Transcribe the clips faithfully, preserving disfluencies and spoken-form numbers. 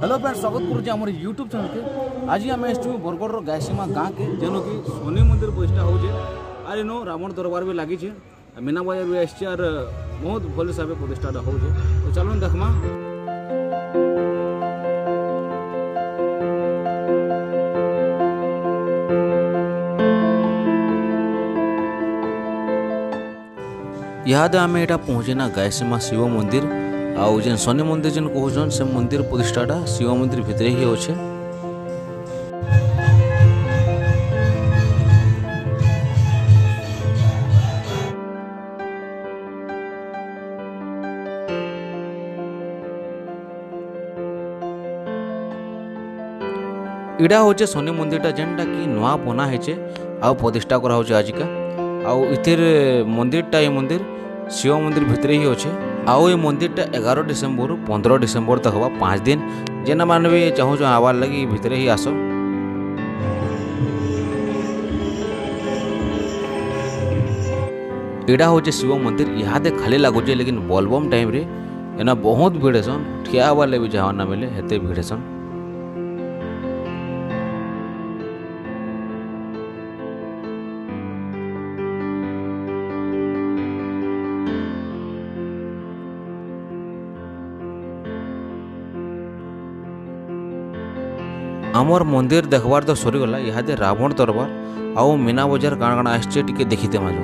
Hello friends, स्वागत करुचे आम यूट्यूब चैनल के। आज आम आसचु बरगढ़ गायसीमा गाँ के जेन कि शनि मंदिर प्रतिष्ठा होचे आर इन रावण दरबार भी लगी मीना बजार भी आसचे आर बहुत भल हिसाब से प्रतिष्ठा होचे। तो चलो देखमा। इहादे आम यहाँ पहुँचेना गायसीमा शिव मंदिर आउ जेन शनि मंदिर जेन कहन से मंदिर प्रतिष्ठाटा शिव मंदिर भितर ही अच्छे। इड़ा होचे शनि मंदिरटा जेनटा कि नुआ बना है आउ प्रतिष्ठा करा होचे आजिका। आउ इतिर मंदिरटा ये मंदिर शिव मंदिर भितर ही अच्छे। आउ ये मंदिरटा एगार डिसेम्बर पंद्रह डिसेम्बर तक हवा पाँच दिन जेना मान भी चाहूँ आवार लगी भितर ही आस। इड़ा होचे शिव मंदिर। इहादे खाली लगुचे लेकिन बोलबम टाइम रे एना बहुत भीड़ हेसन। ठिया हवा ले भी जहाँ ना मिले हेते भीड़ हेसन। आमर मंदिर देखबार तो सरीगला। इहादे रावण दरबार आउ मीना बजार काण काण आसचे टिके देखिते माजो।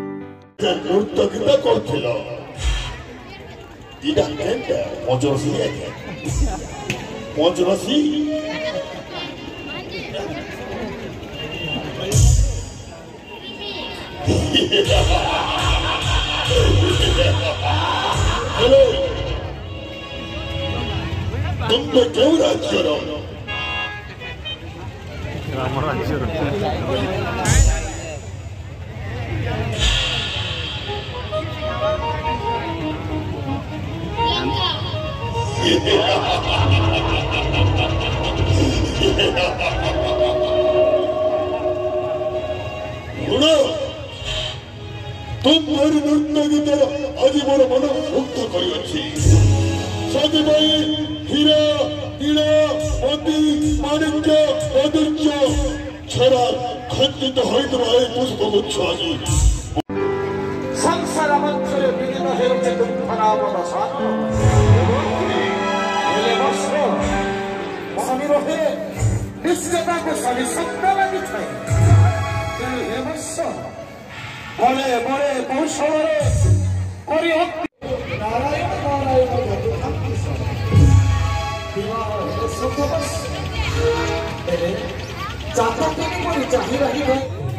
तुम क्यों राज्य रहो तुम मोर नृत्य गीत आज मोर मन मुग्ध करिछि। हीरा हीरा मोती माणिक्य अदृश्य छरा खंडित होइतबा ए पुष्पगुच्छ आजि संसार मंचरे विलीन हेउचे दुःखनामन साधन हेले वर्ष महानिरहे निश्चयताको सभी सत्ता लागि छै। हे वर्ष बड़े बड़े कौशलरे करि नारायण नारायण चाहता चाहिए रही है।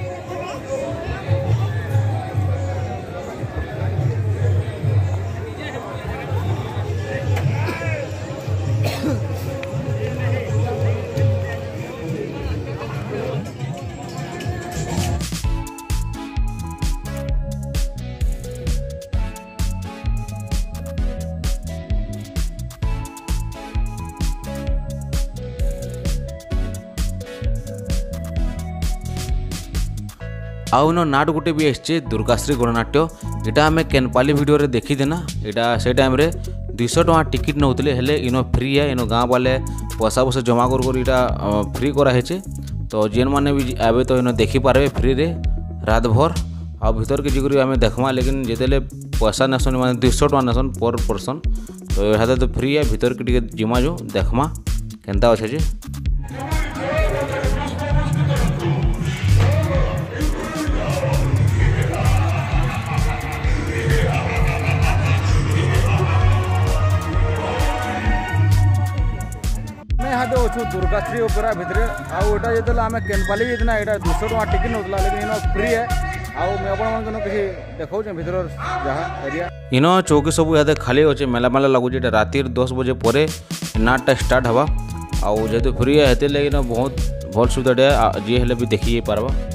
आउ न नाट गुटे भी आसचे दुर्गाश्री गणनाट्य। इटा आम केनपाली वीडियो रे देखी देना। इटा से टाइम रे दुईश टका टिकट नौते हेले इनो फ्री है। इनो गाँव वाले पैसा पैसा जमा कर कर इटा फ्री कराहे। तो जेन मैंने भी आवे तो इनो देखी पारे फ्री रे रात भर। आ भीतर के जिगरी आम देखमा लेकिन जिते पैसा नेसन मैंने दुईश टका नेसन पर पर्सन। तो यहाँ तो फ्री है। भीतर के जिमा जो देखमा केनता अच्छे जे। अच्छु दुर्गाश्री ओपेरा भितर आउटा जो आम केनपाली जाइना यहाँ दुश टका टिकट नौला लेकिन इन फ्री है। आउ किसी देखा भर जहाँ एरिया इन चौकी सब यहाँ खाली अच्छे मेला मेला लगुच। राति दस बजे पर नाटटा स्टार्ट हवा। आउ जेहेतु फ्री है हेते लगे बहुत भल सुविधा जी हेल्ले भी देखी पार्बा।